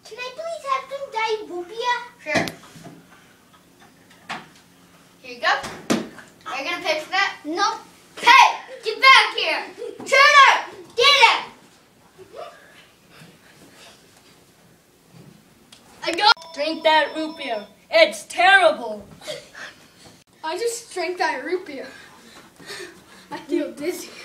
Can I please have some diarrhea? Sure. Here you go. Are you gonna pay for that? No. Hey! Get back here! Turner! Get it! I go. Drink that root beer. It's terrible. I just drank that root beer. I feel dizzy.